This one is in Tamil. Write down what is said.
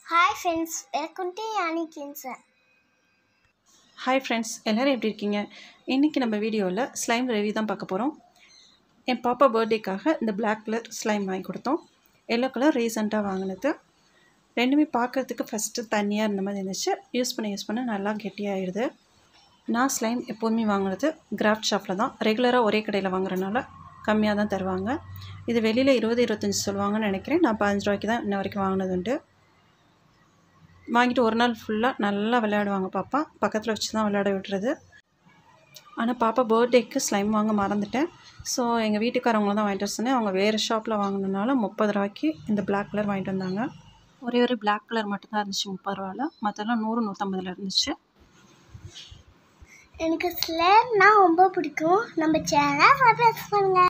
Hi friends, welcome to Yanni Kinsa. Hi friends, எல்லோரும் எப்படி இருக்கீங்க? இன்றைக்கி நம்ம வீடியோவில் ஸ்லைம் ரிவ்யூ தான் பார்க்க போகிறோம். என் பாப்பா பர்த்டேக்காக இந்த பிளாக் கலர் ஸ்லைம் வாங்கி கொடுத்தோம். எல்லோ கலர் ரீசெண்டாக வாங்கினது. ரெண்டுமே பார்க்குறதுக்கு ஃபஸ்ட்டு தண்ணியாக இருந்த மாதிரி இருந்துச்சு. யூஸ் பண்ண நல்லா கெட்டியாகிடுது. நான் ஸ்லைம் எப்போவுமே வாங்கினது கிராஃப்ட் ஷாப்பில் தான். ரெகுலராக ஒரே கடையில் வாங்குறதுனால கம்மியாக தான் தருவாங்க. இது வெளியில் 20-25 சொல்லுவாங்கன்னு நினைக்கிறேன். நான் 15 ரூபாய்க்கு தான் இன்ன வரைக்கும் வாங்கினது உண்டு. வாங்கிட்டு ஒரு நாள் ஃபுல்லாக நல்லா விளையாடுவாங்க பாப்பா. பக்கத்தில் வச்சு தான் விளையாட விடுறது. ஆனால் பாப்பா பர்த்டேக்கு ஸ்லைம் வாங்க மறந்துட்டேன். ஸோ எங்கள் வீட்டுக்காரவங்கள தான் வாங்கிட்டு வர சொன்னேன். அவங்க வேறு ஷாப்பில் வாங்கினதுனால 30 ரூபாய்க்கு இந்த பிளாக் கலர் வாங்கிட்டு வந்தாங்க. ஒரே பிளாக் கலர் மட்டும்தான் இருந்துச்சு 30 ரூபாயில். மற்றெல்லாம் 100-150 இருந்துச்சு. எனக்கு ஸ்லைம்னா ரொம்ப பிடிக்கும். நம்ம சேனலை சப்ஸ்கிரைப் பண்ணுங்க.